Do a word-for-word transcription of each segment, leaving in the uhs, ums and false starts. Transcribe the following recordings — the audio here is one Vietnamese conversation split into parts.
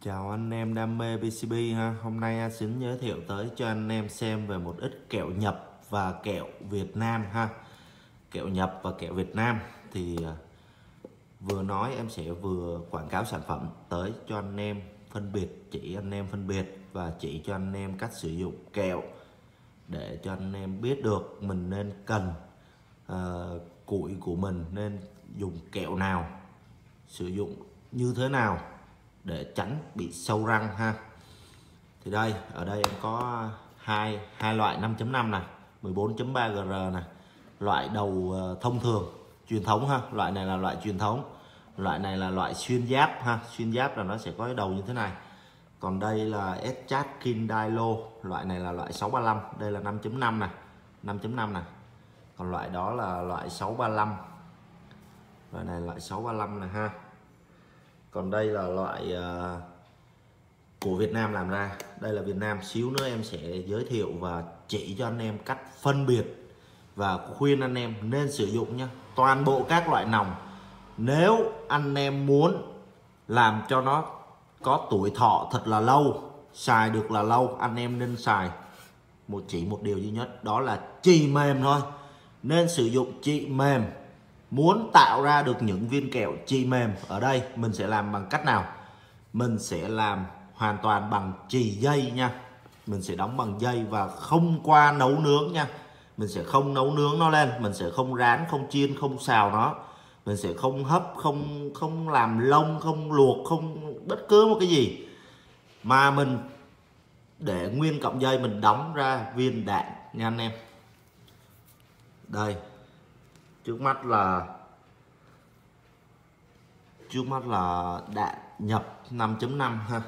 Chào anh em đam mê pê xê bê ha. Hôm nay anh xin giới thiệu tới cho anh em xem về một ít kẹo nhập và kẹo Việt Nam ha. Kẹo nhập và kẹo Việt Nam thì vừa nói em sẽ vừa quảng cáo sản phẩm tới cho anh em phân biệt, chỉ anh em phân biệt và chỉ cho anh em cách sử dụng kẹo để cho anh em biết được mình nên cần uh, củi của mình nên dùng kẹo nào, sử dụng như thế nào để tránh bị sâu răng ha. Thì đây, ở đây em có hai hai loại năm chấm năm này, mười bốn chấm ba gờ rờ này, loại đầu thông thường truyền thống ha. Loại này là loại truyền thống, loại này là loại xuyên giáp ha. Xuyên giáp là nó sẽ có cái đầu như thế này. Còn đây là Eschat Kindilo, loại này là loại sáu ba lăm, đây là năm chấm năm này, năm chấm năm này. Còn loại đó là loại sáu ba lăm, loại này loại sáu ba lăm này ha. Còn đây là loại uh, của Việt Nam làm ra. Đây là Việt Nam, xíu nữa em sẽ giới thiệu và chỉ cho anh em cách phân biệt và khuyên anh em nên sử dụng nhé. Toàn bộ các loại nòng, nếu anh em muốn làm cho nó có tuổi thọ thật là lâu, xài được là lâu, anh em nên xài một chỉ một điều duy nhất, đó là chì mềm thôi. Nên sử dụng chì mềm. Muốn tạo ra được những viên kẹo chì mềm, ở đây mình sẽ làm bằng cách nào? Mình sẽ làm hoàn toàn bằng chì dây nha. Mình sẽ đóng bằng dây và không qua nấu nướng nha. Mình sẽ không nấu nướng nó lên, mình sẽ không rán, không chiên, không xào nó. Mình sẽ không hấp, không không làm lông, không luộc, không bất cứ một cái gì. Mà mình để nguyên cọng dây, mình đóng ra viên đạn nha anh em. Đây. Trước mắt là Trước mắt là đạn nhập năm chấm năm ha.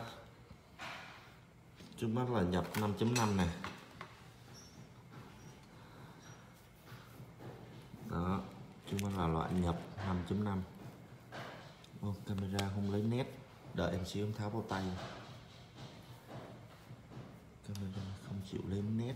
Trước mắt là nhập năm chấm năm này. Đó, trước mắt là loại nhập năm chấm năm. Ô, camera không lấy nét. Đợi em xíu em tháo bao tay. Camera không chịu lấy nét.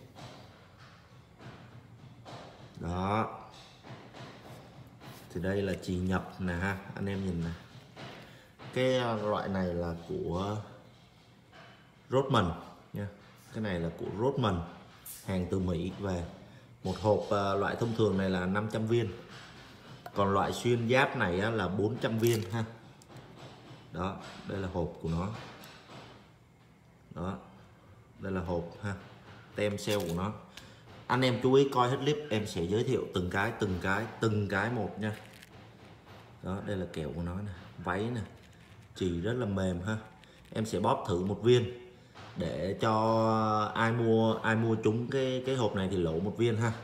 Đó. Thì đây là chì nhập nè ha, anh em nhìn nè. Cái loại này là của Rothman nha. Cái này là của Rothman, hàng từ Mỹ về. Một hộp uh, loại thông thường này là năm trăm viên. Còn loại xuyên giáp này á, là bốn trăm viên ha. Đó, đây là hộp của nó. Đó. Đây là hộp ha. Tem sale của nó. Anh em chú ý coi hết clip, em sẽ giới thiệu từng cái từng cái từng cái một nha. Đó, đây là kẹo của nó nè, váy nè, chì rất là mềm ha. Em sẽ bóp thử một viên để cho ai mua ai mua trúng cái cái hộp này thì lỗ một viên ha.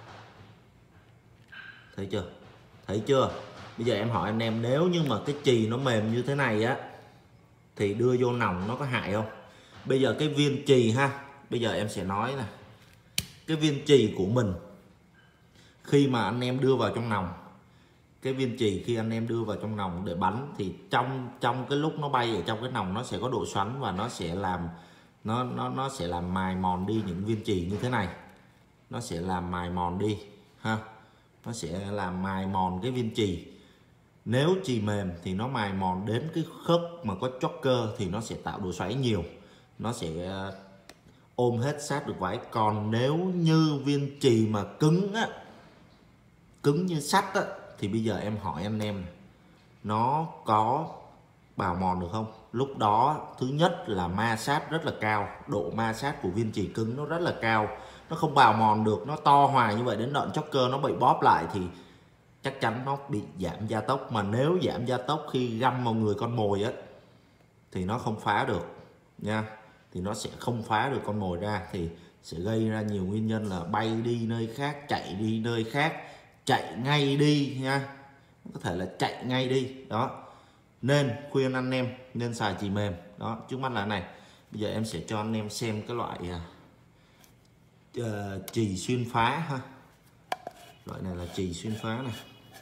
Thấy chưa? Thấy chưa? Bây giờ em hỏi anh em, nếu như mà cái chì nó mềm như thế này á thì đưa vô nòng nó có hại không? Bây giờ cái viên chì ha, bây giờ em sẽ nói nè. Cái viên chì của mình khi mà anh em đưa vào trong nòng, cái viên chì khi anh em đưa vào trong nòng để bắn thì trong trong cái lúc nó bay ở trong cái nòng nó sẽ có độ xoắn và nó sẽ làm nó nó nó sẽ làm mài mòn đi những viên chì như thế này. Nó sẽ làm mài mòn đi ha. Nó sẽ làm mài mòn cái viên chì. Nếu chì mềm thì nó mài mòn đến cái khớp mà có choker thì nó sẽ tạo độ xoáy nhiều. Nó sẽ ôm hết sát được váy. Còn nếu như viên chì mà cứng á, cứng như sắt á, thì bây giờ em hỏi anh em, nó có bào mòn được không? Lúc đó thứ nhất là ma sát rất là cao, độ ma sát của viên chì cứng nó rất là cao, nó không bào mòn được. Nó to hoài như vậy đến đoạn choker nó bị bóp lại thì chắc chắn nó bị giảm gia tốc. Mà nếu giảm gia tốc khi găm vào người con mồi á thì nó không phá được nha. Thì nó sẽ không phá được con mồi ra, thì sẽ gây ra nhiều nguyên nhân là bay đi nơi khác, chạy đi nơi khác, chạy ngay đi nha. Có thể là chạy ngay đi. Đó. Nên khuyên anh em nên xài chì mềm. Đó, trước mắt là này. Bây giờ em sẽ cho anh em xem cái loại uh, chì xuyên phá ha. Loại này là chì xuyên phá này.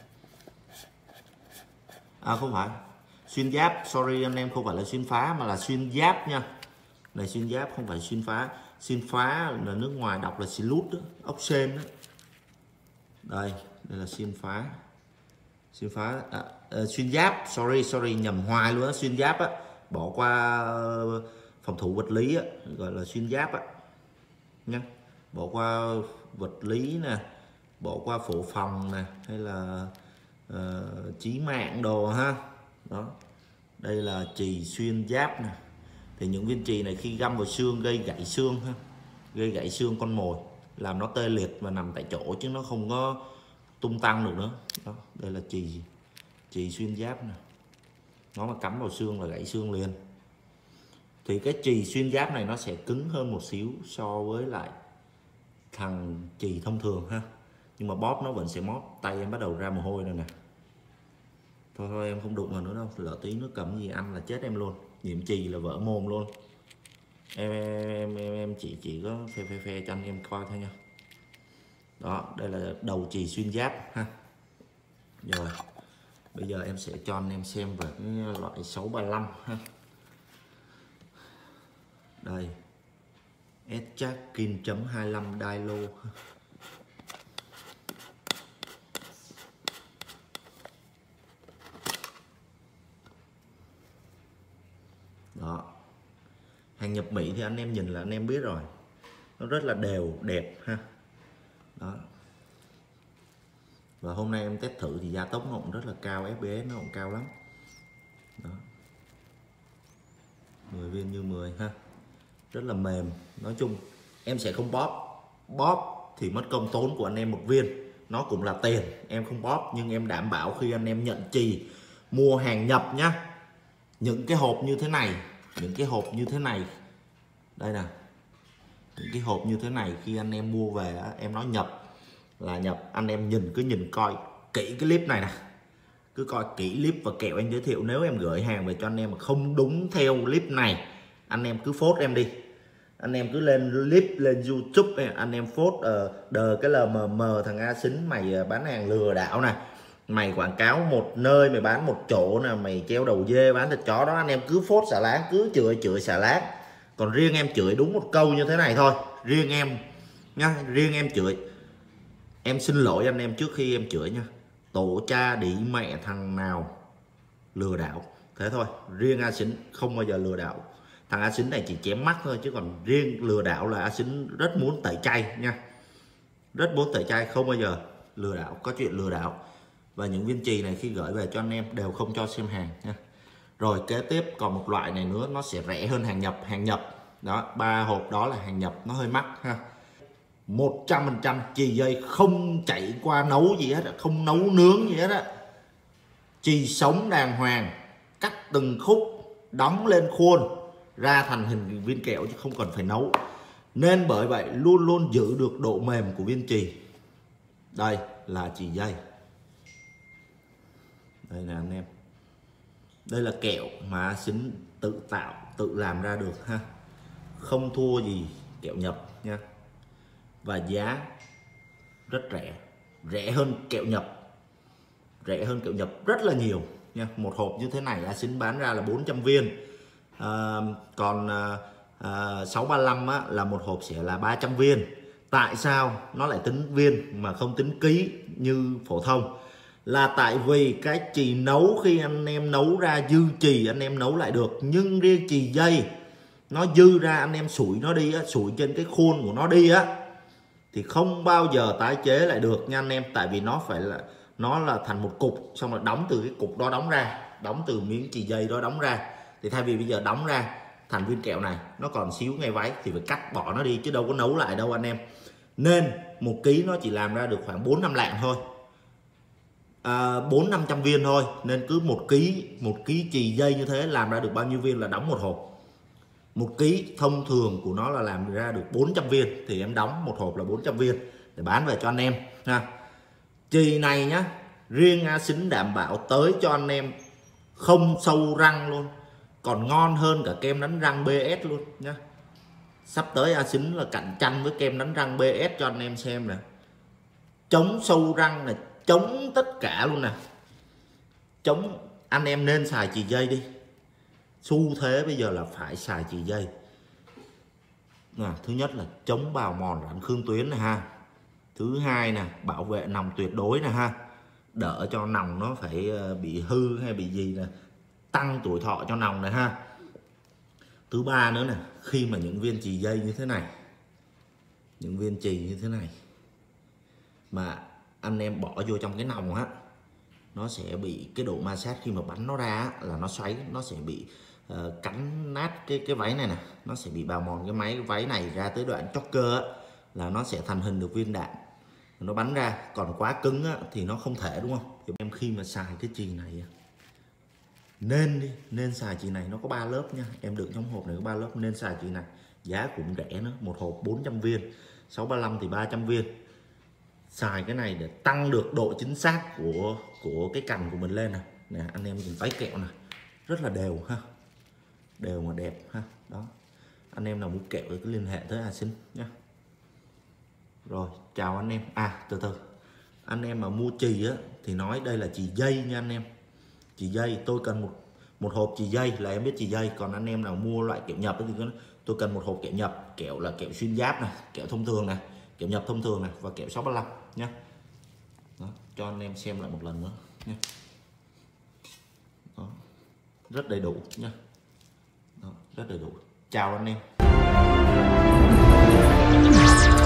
À không phải, xuyên giáp, sorry anh em, không phải là xuyên phá mà là xuyên giáp nha. Này xuyên giáp không phải xuyên phá. Xuyên phá là nước ngoài đọc là xì lút đó, ốc sên đó. Đây, đây là xuyên phá. Xuyên phá à, uh, xuyên giáp, sorry sorry nhầm hoài luôn á. Xuyên giáp á, bỏ qua phòng thủ vật lý á, gọi là xuyên giáp á nhé, bỏ qua vật lý nè, bỏ qua phổ phòng nè, hay là uh, chí mạng đồ ha. Đó, đây là chì xuyên giáp nè. Thì những viên chì này khi găm vào xương gây gãy xương ha, gây gãy xương con mồi, làm nó tê liệt và nằm tại chỗ chứ nó không có tung tăng được nữa. Đó, đây là chì chì xuyên giáp nè, nó mà cắm vào xương là gãy xương liền. Thì cái chì xuyên giáp này nó sẽ cứng hơn một xíu so với lại thằng chì thông thường ha, nhưng mà bóp nó vẫn sẽ móp. Tay em bắt đầu ra mồ hôi rồi nè. Thôi thôi em không đụng vào nữa đâu, lỡ tí nước cầm gì ăn là chết em luôn, nhiễm chì là vỡ mồm luôn. Em em em, em chỉ chỉ có phe phe phe cho anh em coi thôi nha. Đó, đây là đầu chì xuyên giáp ha. Rồi bây giờ em sẽ cho anh em xem về cái loại sáu ba lăm ha. Đây, S-Jack chấm hai mươi lăm Dilo. Đó, hàng nhập Mỹ thì anh em nhìn là anh em biết rồi, nó rất là đều đẹp ha. Đó, và hôm nay em test thử thì gia tốc nó cũng rất là cao, ép pê ét nó cũng cao lắm. Đó, mười viên như mười ha, rất là mềm. Nói chung em sẽ không bóp, bóp thì mất công tốn của anh em một viên, nó cũng là tiền, em không bóp. Nhưng em đảm bảo khi anh em nhận chì mua hàng nhập nhá, những cái hộp như thế này, những cái hộp như thế này đây nè, những cái hộp như thế này khi anh em mua về á, em nói nhập là nhập. Anh em nhìn cứ nhìn coi kỹ cái clip này nè, cứ coi kỹ clip và kẹo anh giới thiệu. Nếu em gửi hàng về cho anh em mà không đúng theo clip này, anh em cứ phốt em đi, anh em cứ lên clip lên YouTube này, anh em phốt uh, đờ cái lờ mờ mờ thằng A Xính mày bán hàng lừa đảo nè, mày quảng cáo một nơi mày bán một chỗ nè, mày treo đầu dê bán thịt chó đó, anh em cứ phốt xả láng, cứ chửi chửi xả láng. Còn riêng em chửi đúng một câu như thế này thôi, riêng em nha, riêng em chửi, em xin lỗi anh em trước khi em chửi nha, tổ cha đĩ mẹ thằng nào lừa đảo. Thế thôi, riêng A Xính không bao giờ lừa đảo. Thằng A Xính này chỉ chém mắt thôi, chứ còn riêng lừa đảo là A Xính rất muốn tẩy chay nha, rất muốn tẩy chay, không bao giờ lừa đảo, có chuyện lừa đảo. Và những viên chì này khi gửi về cho anh em đều không cho xem hàng nha. Rồi kế tiếp còn một loại này nữa, nó sẽ rẻ hơn hàng nhập. Hàng nhập đó, ba hộp đó là hàng nhập, nó hơi mắc ha. Một trăm phần trăm chì dây không chạy qua nấu gì hết, không nấu nướng gì hết á, chì sống đàng hoàng, cắt từng khúc, đóng lên khuôn ra thành hình viên kẹo chứ không cần phải nấu. Nên bởi vậy luôn luôn giữ được độ mềm của viên chì. Đây là chì dây, đây là anh em, đây là kẹo mà Xính tự tạo tự làm ra được ha, không thua gì kẹo nhập nha. Và giá rất rẻ, rẻ hơn kẹo nhập, rẻ hơn kẹo nhập rất là nhiều nha. Một hộp như thế này A Xính bán ra là bốn trăm viên, à, còn à, sáu ba lăm á, là một hộp sẽ là ba trăm viên. Tại sao nó lại tính viên mà không tính ký như phổ thông? Là tại vì cái chì nấu, khi anh em nấu ra dư chì anh em nấu lại được, nhưng riêng chì dây nó dư ra anh em sủi nó đi á, sủi trên cái khuôn của nó đi á, thì không bao giờ tái chế lại được nha anh em. Tại vì nó phải là, nó là thành một cục, xong rồi đóng từ cái cục đó đóng ra, đóng từ miếng chì dây đó đóng ra. Thì thay vì bây giờ đóng ra thành viên kẹo này, nó còn xíu ngay váy thì phải cắt bỏ nó đi, chứ đâu có nấu lại đâu anh em. Nên một ký nó chỉ làm ra được khoảng bốn năm lạng thôi, à, bốn năm trăm viên thôi. Nên cứ một ký một ký chì dây như thế làm ra được bao nhiêu viên là đóng một hộp. Một ký thông thường của nó là làm ra được bốn trăm viên, thì em đóng một hộp là bốn trăm viên để bán về cho anh em ha. Chì này nhá, riêng A Xính đảm bảo tới cho anh em không sâu răng luôn, còn ngon hơn cả kem đánh răng bê ét luôn nhá. Sắp tới A Xính là cạnh tranh với kem đánh răng bê ét cho anh em xem nè, chống sâu răng này, chống tất cả luôn nè, chống. Anh em nên xài chì dây đi, xu thế bây giờ là phải xài chì dây. À, thứ nhất là chống bào mòn rãnh khương tuyến này ha, thứ hai nè bảo vệ nòng tuyệt đối nè ha, đỡ cho nòng nó phải bị hư hay bị gì nè, tăng tuổi thọ cho nòng này ha. Thứ ba nữa nè, khi mà những viên chì dây như thế này, những viên chì như thế này mà anh em bỏ vô trong cái nòng á, nó sẽ bị cái độ ma sát khi mà bắn nó ra á, là nó xoáy, nó sẽ bị uh, cắn nát cái cái váy này nè, nó sẽ bị bào mòn cái máy cái váy này ra tới đoạn chót cơ á, là nó sẽ thành hình được viên đạn, nó bắn ra. Còn quá cứng á, thì nó không thể, đúng không? Thì em khi mà xài cái chì này nên đi nên xài chì này, nó có ba lớp nha, em đựng trong hộp này có ba lớp, nên xài chì này, giá cũng rẻ nữa, một hộp bốn trăm viên, sáu ba lăm thì ba trăm viên. Xài cái này để tăng được độ chính xác của của cái cành của mình lên nè. Nè anh em nhìn váy kẹo nè, rất là đều ha, đều mà đẹp ha. Đó, anh em nào muốn kẹo thì cứ liên hệ tới Hà Sinh nhé. Rồi chào anh em. À từ từ, anh em mà mua chì á thì nói đây là chì dây nha anh em. Chì dây tôi cần một một hộp chì dây là em biết chì dây. Còn anh em nào mua loại kẹo nhập thì tôi cần một hộp kẹo nhập, kẹo là kẹo xuyên giáp này, kẹo thông thường này, kẹo nhập thông thường này và kẹo sáu ba lăm nhé. Đó, cho anh em xem lại một lần nữa nhé. Đó, rất đầy đủ nhé. Đó, rất đầy đủ. Chào anh em.